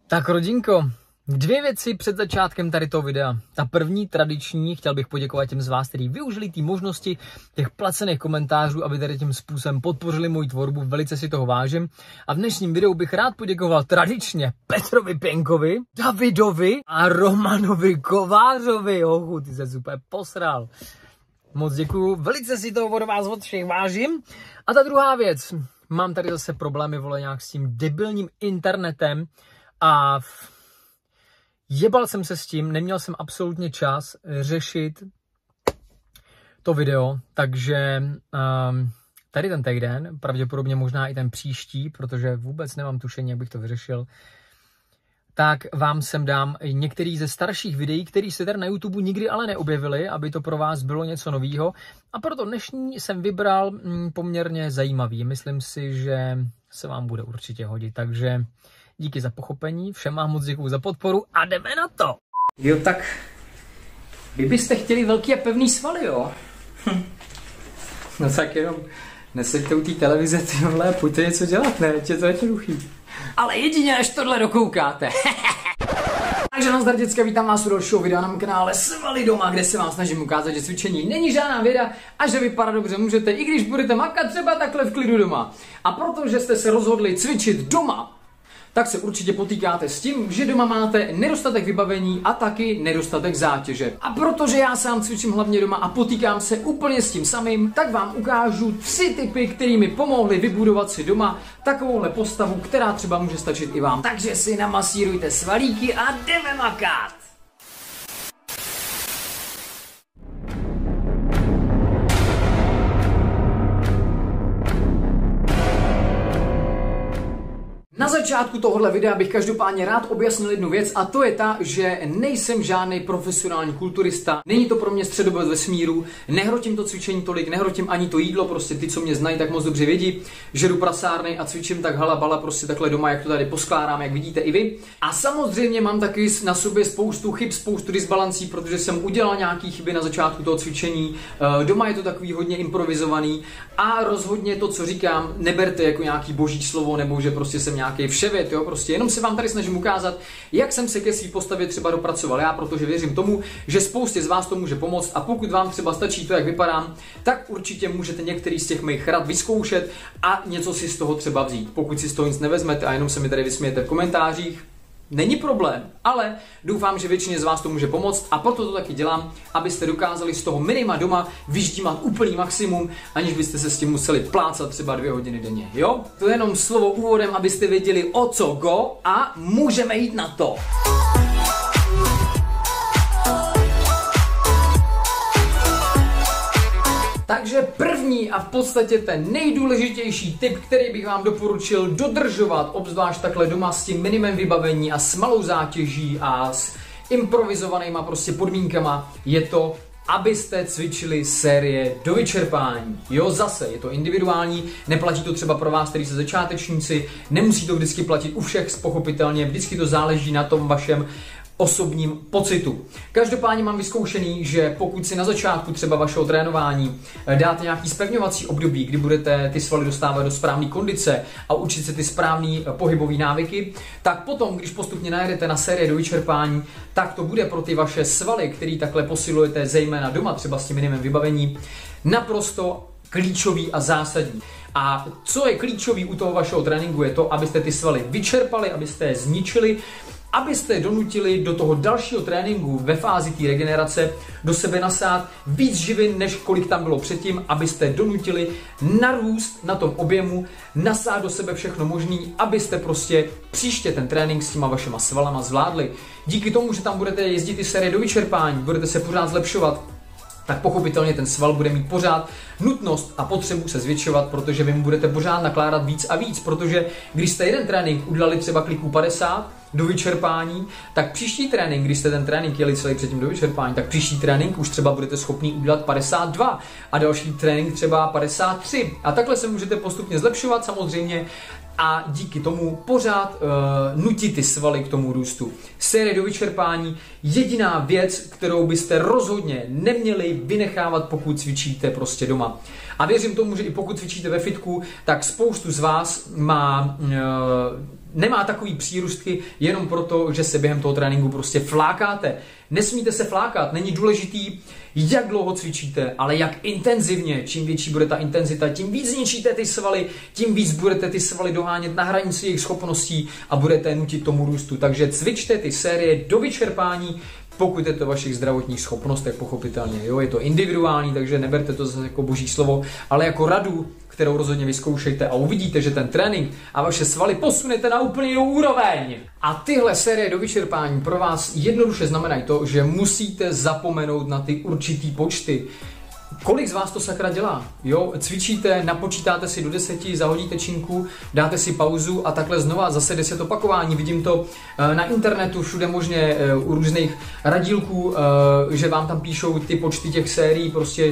Tak rodinko, 2 věci před začátkem tady toho videa. Ta první, tradiční, chtěl bych poděkovat těm z vás, kteří využili ty možnosti těch placených komentářů, aby tady tím způsobem podpořili moji tvorbu, velice si toho vážím. A v dnešním videu bych rád poděkoval tradičně Petrovi Pěnkovi, Davidovi a Romanovi Kovářovi. Hochu, ty se super posral. Moc děkuju, velice si toho od vás od všech vážím. A ta druhá věc, mám tady zase problémy, vole, nějak s tím debilním internetem a jebal jsem se s tím, neměl jsem absolutně čas řešit to video, takže tady ten týden, pravděpodobně možná i ten příští, protože vůbec nemám tušení, jak bych to vyřešil, tak vám sem dám některý ze starších videí, který se tady na YouTube nikdy ale neobjevily, aby to pro vás bylo něco novýho. A proto dnešní jsem vybral poměrně zajímavý. Myslím si, že se vám bude určitě hodit, takže díky za pochopení, všem vám moc děkuju za podporu a jdeme na to! Jo, tak vy byste chtěli velký a pevný svaly, jo? No tak jenom neseďte u té televize, ty vole, pojďte něco dělat, ne? Je to jednoduchý. Ale jedině, až tohle dokoukáte. Takže nazdar děcka, vítám vás u dalšího videa na mém kanále Svaly doma, kde se vám snažím ukázat, že cvičení není žádná věda a že vypadat dobře můžete, i když budete makat třeba takhle v klidu doma. A protože jste se rozhodli cvičit doma, tak se určitě potýkáte s tím, že doma máte nedostatek vybavení a taky nedostatek zátěže. A protože já sám cvičím hlavně doma a potýkám se úplně s tím samým, tak vám ukážu 3 tipy, které mi pomohly vybudovat si doma takovouhle postavu, která třeba může stačit i vám. Takže si namasírujte svalíky a jdeme makat! Na začátku tohohle videa bych každopádně rád objasnil jednu věc a to je ta, že nejsem žádný profesionální kulturista, není to pro mě středoboď vesmíru, nehrotím to cvičení tolik, nehrotím ani to jídlo, prostě ty, co mě znají, tak moc dobře vědí, že jdu prasárny a cvičím tak halabala prostě takhle doma, jak to tady poskládám, jak vidíte i vy. A samozřejmě mám taky na sobě spoustu chyb, spoustu disbalancí, protože jsem udělal nějaký chyby na začátku toho cvičení, doma je to takový hodně improvizovaný a rozhodně to, co říkám, neberte jako nějaký boží slovo nebo že prostě jsem nějaký vševěd, jo, prostě jenom se vám tady snažím ukázat, jak jsem se ke své postavě třeba dopracoval já, protože věřím tomu, že spoustě z vás to může pomoct a pokud vám třeba stačí to, jak vypadám, tak určitě můžete některý z těch mých rad vyzkoušet a něco si z toho třeba vzít. Pokud si z toho nic nevezmete a jenom se mi tady vysmějete v komentářích, není problém, ale doufám, že většině z vás to může pomoct a proto to taky dělám, abyste dokázali z toho minima doma vyždímat úplný maximum, aniž byste se s tím museli plácat třeba 2 hodiny denně, jo? To je jenom slovo úvodem, abyste věděli, o co go a můžeme jít na to. Takže první a v podstatě ten nejdůležitější tip, který bych vám doporučil dodržovat, obzvlášť takhle doma s tím minimem vybavení a s malou zátěží a s improvizovanýma prostě podmínkama, je to, abyste cvičili série do vyčerpání. Jo, zase, je to individuální, neplatí to třeba pro vás, který jste začátečníci, nemusí to vždycky platit u všech, pochopitelně, vždycky to záleží na tom vašem osobním pocitu. Každopádně mám vyzkoušený, že pokud si na začátku třeba vašeho trénování dáte nějaký zpevňovací období, kdy budete ty svaly dostávat do správné kondice a učit se ty správné pohybové návyky, tak potom, když postupně najedete na série do vyčerpání, tak to bude pro ty vaše svaly, který takhle posilujete zejména doma, třeba s tím minimem vybavení, naprosto klíčový a zásadní. A co je klíčový u toho vašeho tréninku, je to, abyste ty svaly vyčerpali, abyste je zničili, abyste donutili do toho dalšího tréninku ve fázi té regenerace do sebe nasát víc živin, než kolik tam bylo předtím, abyste donutili narůst na tom objemu, nasát do sebe všechno možný, abyste prostě příště ten trénink s těma vašima svalama zvládli. Díky tomu, že tam budete jezdit ty série do vyčerpání, budete se pořád zlepšovat, tak pochopitelně ten sval bude mít pořád nutnost a potřebu se zvětšovat, protože vy mu budete pořád nakládat víc a víc, protože když jste jeden trénink udělali třeba kliků 50 do vyčerpání, tak příští trénink, když jste ten trénink jeli celý předtím do vyčerpání, tak příští trénink už třeba budete schopni udělat 52 a další trénink třeba 53 a takhle se můžete postupně zlepšovat samozřejmě a díky tomu pořád nutit ty svaly k tomu růstu. Série do vyčerpání, jediná věc, kterou byste rozhodně neměli vynechávat, pokud cvičíte prostě doma. A věřím tomu, že i pokud cvičíte ve fitku, tak spoustu z vás má nemá takový přírůstky jenom proto, že se během toho tréninku prostě flákáte. Nesmíte se flákat, není důležitý, jak dlouho cvičíte, ale jak intenzivně. Čím větší bude ta intenzita, tím víc zničíte ty svaly, tím víc budete ty svaly dohánět na hranici jejich schopností a budete nutit tomu růstu. Takže cvičte ty série do vyčerpání, pokud je to vašich zdravotních schopnostech, pochopitelně. Jo, je to individuální, takže neberte to zase jako boží slovo, ale jako radu, kterou rozhodně vyzkoušejte a uvidíte, že ten trénink a vaše svaly posunete na úplně jinou úroveň. A tyhle série do vyčerpání pro vás jednoduše znamenají to, že musíte zapomenout na ty určitý počty. Kolik z vás to sakra dělá? Jo, cvičíte, napočítáte si do 10, zahodíte činku, dáte si pauzu a takhle znova zase 10 opakování. Vidím to na internetu, všude možně u různých radílků, že vám tam píšou ty počty těch sérií, prostě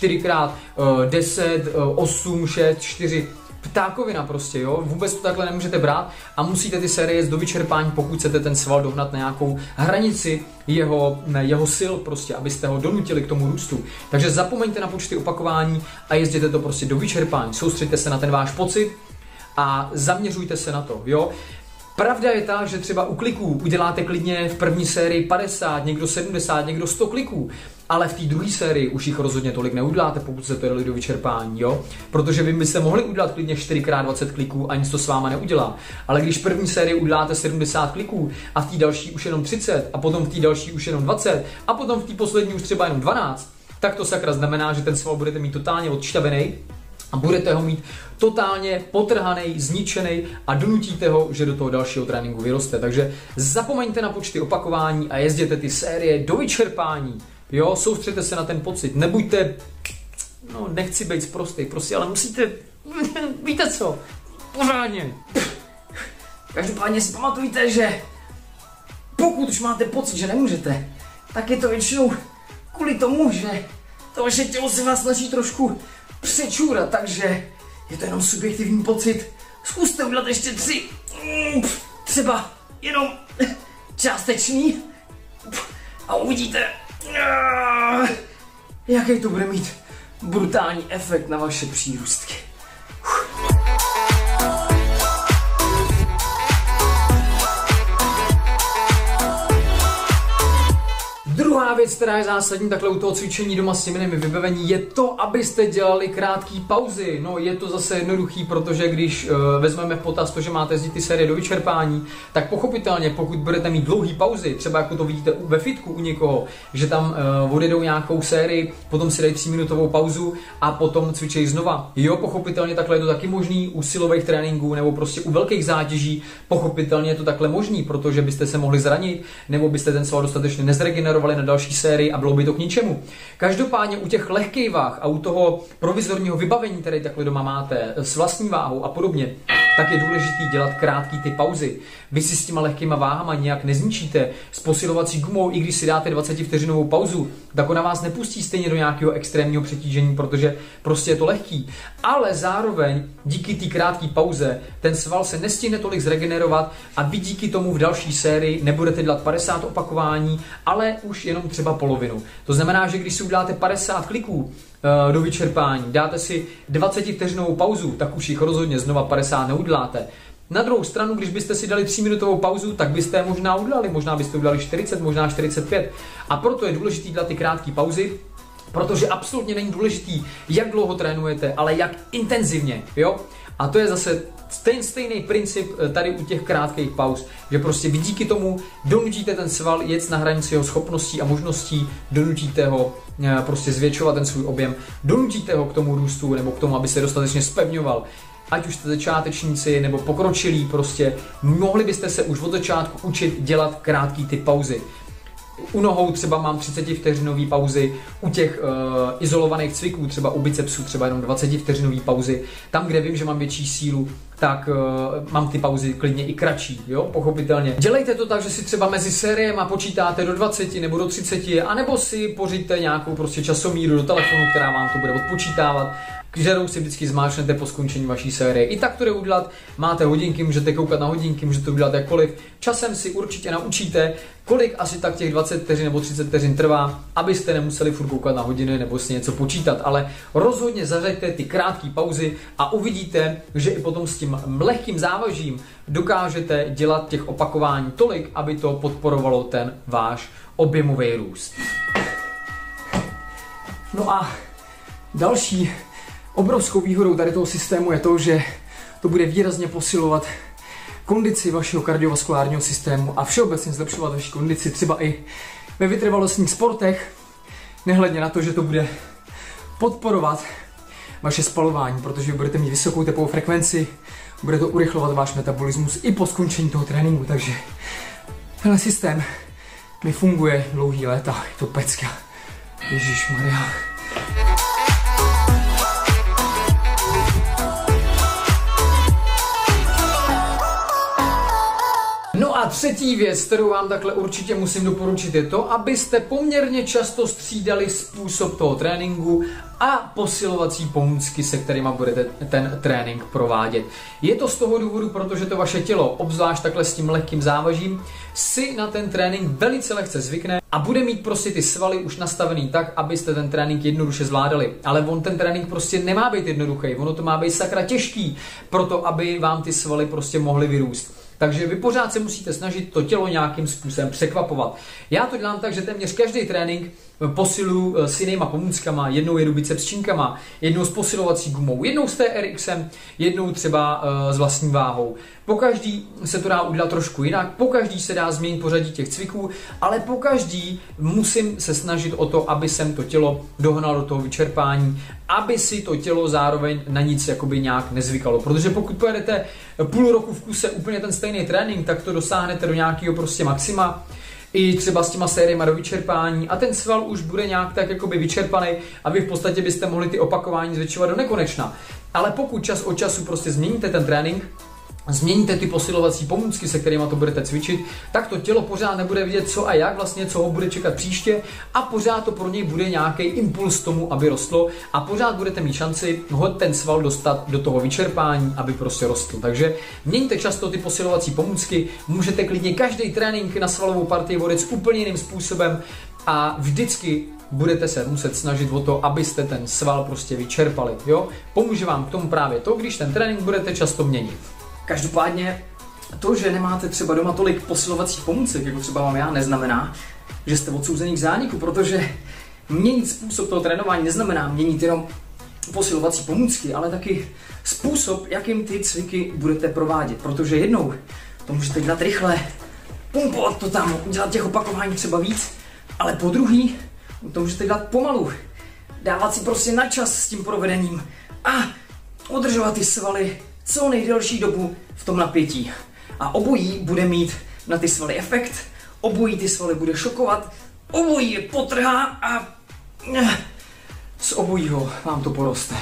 4x10, 8, 6, 4. Ptákovina prostě, jo, vůbec to takhle nemůžete brát a musíte ty série jít do vyčerpání, pokud chcete ten sval dohnat na nějakou hranici jeho sil prostě, abyste ho donutili k tomu růstu. Takže zapomeňte na počty opakování a jezděte to prostě do vyčerpání, soustřeďte se na ten váš pocit a zaměřujte se na to, jo. Pravda je ta, že třeba u kliků uděláte klidně v první sérii 50, někdo 70, někdo 100 kliků, ale v té druhé sérii už jich rozhodně tolik neuděláte, pokud se to jeli do vyčerpání, jo? Protože vy byste mohli udělat klidně 4x20 kliků a nic to s váma neudělá. Ale když v první sérii uděláte 70 kliků a v té další už jenom 30 a potom v té další už jenom 20 a potom v té poslední už třeba jenom 12, tak to sakra znamená, že ten sval budete mít totálně odšťavený a budete ho mít totálně potrhaný, zničený a donutíte ho, že do toho dalšího tréninku vyroste. Takže zapomeňte na počty opakování a jezděte ty série do vyčerpání. Jo, soustřeďte se na ten pocit. Nebuďte, no nechci být sprostý, prostě, ale musíte, víte co, pořádně. Každopádně si pamatujte, že pokud už máte pocit, že nemůžete, tak je to většinou kvůli tomu, že to vaše tělo se vás snaží trošku přečůrat, takže je to jenom subjektivní pocit. Zkuste udělat ještě 3, třeba jenom částečný a uvidíte, jaký to bude mít brutální efekt na vaše přírůstky. Druhá věc, která je zásadní takhle u toho cvičení doma s těmi vybavení, je to, abyste dělali krátké pauzy. No je to zase jednoduchý, protože když vezmeme v potaz to, že máte jezdit ty série do vyčerpání, tak pochopitelně, pokud budete mít dlouhé pauzy, třeba jako to vidíte ve fitku u někoho, že tam odjedou nějakou sérii, potom si dají 3minutovou pauzu a potom cvičejí znova. Jo, pochopitelně takhle je to taky možný u silových tréninků nebo prostě u velkých zátěží, pochopitelně je to takhle možný, protože byste se mohli zranit nebo byste ten sval dostatečně nezregenerovali na další sérii a bylo by to k ničemu. Každopádně u těch lehkých váh a u toho provizorního vybavení, které takhle doma máte, s vlastní váhou a podobně, tak je důležité dělat krátký ty pauzy. Vy si s těma lehkýma váhama nějak nezničíte. S posilovací gumou, i když si dáte 20 vteřinovou pauzu, tak ona vás nepustí stejně do nějakého extrémního přetížení, protože prostě je to lehký. Ale zároveň díky té krátké pauze ten sval se nestihne tolik zregenerovat a vy díky tomu v další sérii nebudete dělat 50 opakování, ale už jenom třeba polovinu. To znamená, že když si uděláte 50 kliků do vyčerpání, dáte si 20 vteřinovou pauzu, tak už jich rozhodně znova 50 neuděláte. Na druhou stranu, když byste si dali 3minutovou pauzu, tak byste je možná udělali, možná byste udělali 40, možná 45. A proto je důležité dělat ty krátké pauzy, protože absolutně není důležitý, jak dlouho trénujete, ale jak intenzivně, jo? A to je zase stejný princip tady u těch krátkých pauz, že prostě vy díky tomu donutíte ten sval jet na hranici jeho schopností a možností, donutíte ho prostě zvětšovat ten svůj objem, donutíte ho k tomu růstu nebo k tomu, aby se dostatečně zpevňoval. Ať už jste začátečníci nebo pokročilí, prostě mohli byste se už od začátku učit dělat krátký ty pauzy. U nohou třeba mám 30 vteřinový pauzy, u těch izolovaných cviků, třeba u bicepsů třeba jenom 20 vteřinový pauzy. Tam, kde vím, že mám větší sílu, tak mám ty pauzy klidně i kratší, jo, pochopitelně. Dělejte to tak, že si třeba mezi sériema počítáte do 20 nebo do 30, anebo si pořiďte nějakou prostě časomíru do telefonu, která vám to bude odpočítávat kterou si vždycky zmáčknete po skončení vaší série. I tak to jde udělat, máte hodinky, můžete koukat na hodinky, můžete to udělat jakkoliv. Časem si určitě naučíte, kolik asi tak těch 20 vteřin nebo 30 vteřin trvá, abyste nemuseli furt koukat na hodiny nebo si něco počítat, ale rozhodně zařaďte ty krátké pauzy a uvidíte, že i potom s tím lehkým závažím dokážete dělat těch opakování tolik, aby to podporovalo ten váš objemový růst. No a další obrovskou výhodou tady toho systému je to, že to bude výrazně posilovat kondici vašeho kardiovaskulárního systému a všeobecně zlepšovat vaši kondici třeba i ve vytrvalostních sportech, nehledně na to, že to bude podporovat vaše spalování, protože budete mít vysokou tepovou frekvenci, bude to urychlovat váš metabolismus i po skončení toho tréninku, takže tenhle systém mi funguje dlouhý léta, je to pecka. Ježišmarja. No a třetí věc, kterou vám takhle určitě musím doporučit, je to, abyste poměrně často střídali způsob toho tréninku a posilovací pomůcky, se kterými budete ten trénink provádět. Je to z toho důvodu, protože to vaše tělo, obzvlášť takhle s tím lehkým závažím, si na ten trénink velice lehce zvykne a bude mít prostě ty svaly už nastavený tak, abyste ten trénink jednoduše zvládali. Ale on ten trénink prostě nemá být jednoduchý, ono to má být sakra těžký, proto aby vám ty svaly prostě mohly vyrůst. Takže vy pořád se musíte snažit to tělo nějakým způsobem překvapovat. Já to dělám tak, že téměř každý trénink posiluju s jinýma pomůckama, jednou jedu biceps činkama, jednou s posilovací gumou, jednou s TRXem, jednou třeba s vlastní váhou. Pokaždý se to dá udělat trošku jinak, pokaždý se dá změnit pořadí těch cviků, ale pokaždý musím se snažit o to, aby jsem to tělo dohnal do toho vyčerpání, aby si to tělo zároveň na nic jakoby nějak nezvykalo. Protože pokud pojedete půl roku v kuse úplně ten stejný trénink, tak to dosáhnete do nějakého prostě maxima, i třeba s těma sériema do vyčerpání a ten sval už bude nějak tak jakoby vyčerpaný a vy v podstatě byste mohli ty opakování zvětšovat do nekonečna. Ale pokud čas od času prostě změníte ten trénink, změníte ty posilovací pomůcky, se kterými to budete cvičit, tak to tělo pořád nebude vidět co a jak vlastně, co ho bude čekat příště a pořád to pro něj bude nějaký impuls tomu, aby rostlo a pořád budete mít šanci ho ten sval dostat do toho vyčerpání, aby prostě rostl. Takže měňte často ty posilovací pomůcky, můžete klidně každý trénink na svalovou partii vodit úplně jiným způsobem a vždycky budete se muset snažit o to, abyste ten sval prostě vyčerpali. Jo? Pomůže vám k tomu právě to, když ten trénink budete často měnit. Každopádně to, že nemáte třeba doma tolik posilovacích pomůcek, jako třeba mám já, neznamená, že jste odsouzený k zániku, protože měnit způsob toho trénování neznamená měnit jenom posilovací pomůcky, ale taky způsob, jakým ty cviky budete provádět, protože jednou to můžete dělat rychle, pumpovat to tam, dělat těch opakování třeba víc, ale po druhý to můžete dělat pomalu, dávat si prostě na čas s tím provedením a udržovat ty svaly co nejdelší dobu v tom napětí. A obojí bude mít na ty svaly efekt, obojí ty svaly bude šokovat, obojí je potrhá a z obojího vám to poroste.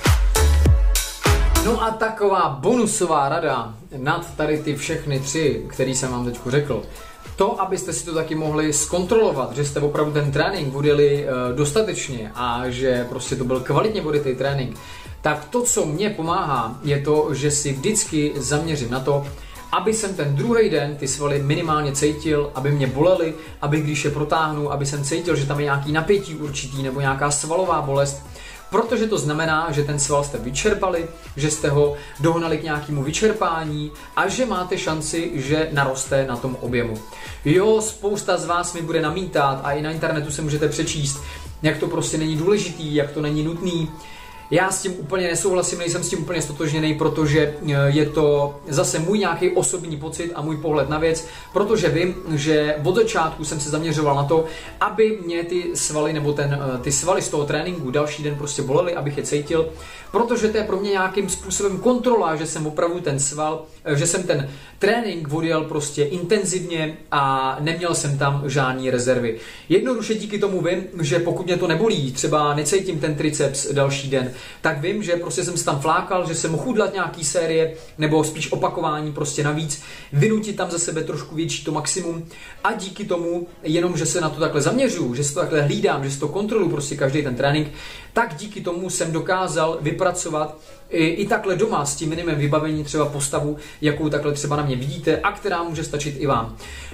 No a taková bonusová rada nad tady ty všechny tři, který jsem vám teď řekl, to, abyste si to taky mohli zkontrolovat, že jste opravdu ten trénink vodili dostatečně a že prostě to byl kvalitně voditý trénink, tak to, co mě pomáhá, je to, že si vždycky zaměřím na to, aby jsem ten druhý den ty svaly minimálně cítil, aby mě bolely, aby když je protáhnu, aby jsem cítil, že tam je nějaký napětí určitý nebo nějaká svalová bolest, protože to znamená, že ten sval jste vyčerpali, že jste ho dohnali k nějakému vyčerpání a že máte šanci, že naroste na tom objemu. Jo, spousta z vás mi bude namítat a i na internetu se můžete přečíst, jak to prostě není důležitý, jak to není nutný. Já s tím úplně nesouhlasím, nejsem s tím úplně stotožněný, protože je to zase můj nějaký osobní pocit a můj pohled na věc, protože vím, že od začátku jsem se zaměřoval na to, aby mě ty svaly nebo ty svaly z toho tréninku další den prostě bolely, abych je cítil, protože to je pro mě nějakým způsobem kontrola, že jsem opravdu ten sval, že jsem ten trénink odjel prostě intenzivně a neměl jsem tam žádný rezervy. Jednoduše díky tomu vím, že pokud mě to nebolí, třeba necítím ten triceps další den, tak vím, že prostě jsem si tam flákal, že jsem mohl chudlat nějaký série, nebo spíš opakování prostě navíc, vynutit tam ze sebe trošku větší to maximum a díky tomu, jenom že se na to takhle zaměřuju, že si to takhle hlídám, že si to kontroluji prostě každý ten trénink, tak díky tomu jsem dokázal vypracovat i takhle doma s tím minimem vybavení třeba postavu, jakou takhle třeba na mě vidíte a která může stačit i vám.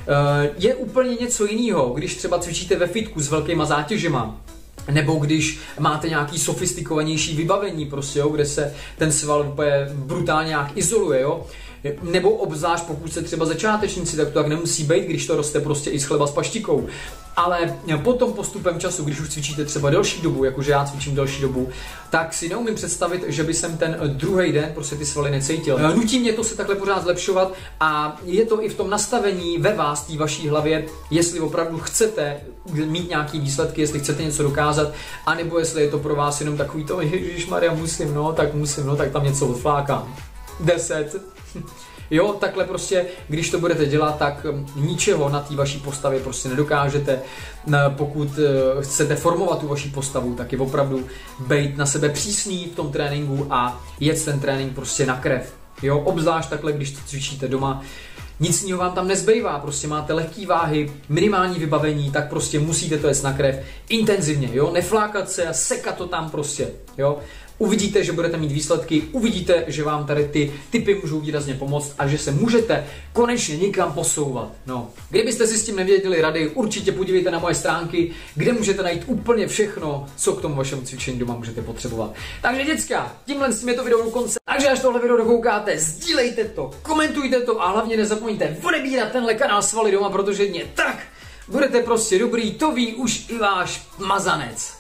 Je úplně něco jiného, když třeba cvičíte ve fitku s velkýma zátěžema, nebo když máte nějaký sofistikovanější vybavení, prostě, jo, kde se ten sval úplně brutálně nějak izoluje, jo. Nebo obzvlášť pokud jste třeba začátečníci, tak to tak nemusí být, když to roste prostě i z chleba s paštikou. Ale potom postupem času, když už cvičíte třeba delší dobu, jakože já cvičím delší dobu, tak si neumím představit, že by jsem ten druhý den prostě ty svaly necítil. Nutí mě to se takhle pořád zlepšovat a je to i v tom nastavení ve vás, té vaší hlavě, jestli opravdu chcete mít nějaký výsledky, jestli chcete něco dokázat, anebo jestli je to pro vás jenom takový to, ježišmarja, musím, tak tam něco odflákám. 10. Jo, takhle prostě, když to budete dělat, tak ničeho na té vaší postavě prostě nedokážete. Pokud chcete formovat tu vaši postavu, tak je opravdu bejt na sebe přísný v tom tréninku a jet ten trénink prostě na krev. Jo, obzvlášť takhle, když to cvičíte doma, nic jiného vám tam nezbývá, prostě máte lehké váhy, minimální vybavení, tak prostě musíte to jet na krev intenzivně, jo, neflákat se a sekat to tam prostě, jo. Uvidíte, že budete mít výsledky, uvidíte, že vám tady ty tipy můžou výrazně pomoct a že se můžete konečně někam posouvat. No, kdybyste si s tím nevěděli rady, určitě podívejte na moje stránky, kde můžete najít úplně všechno, co k tomu vašemu cvičení doma můžete potřebovat. Takže děcka, tímhle s tím je to video do konce. Takže až tohle video dokoukáte, sdílejte to, komentujte to a hlavně nezapomeňte odebírat tenhle kanál Svaly doma, protože mě tak budete prostě dobrý, to ví už i váš mazanec.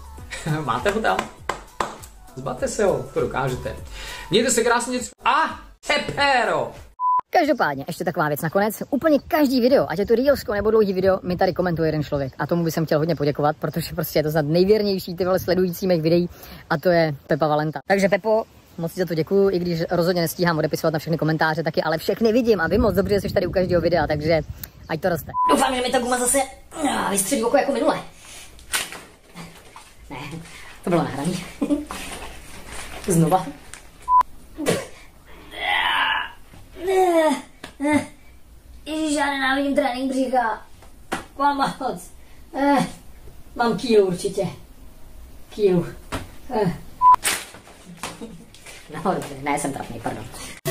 Máte ho tam? Zbavte se ho, to dokážete. Mějte se krásně a pepero! Každopádně, ještě taková věc nakonec. Úplně každý video, ať je to reelsko nebo dlouhý video, mi tady komentuje jeden člověk. A tomu bych chtěl hodně poděkovat, protože prostě je to snad nejvěrnější ty sledující mých videí a to je Pepa Valenta. Takže Pepo, moc ti za to děkuju, i když rozhodně nestíhám odepisovat na všechny komentáře taky, ale všechny vidím a vy moc dobře jsi tady u každého videa, takže ať to roste. Doufám, že mi ta guma zase vystřelí oko jako minule. Ne, to bylo nahraný. Znova. Ježiš, já nenávidím trénink břicha. Mám moc. Mám kýlu určitě. Kýlu. No dobře, ne, jsem trapný, pardon.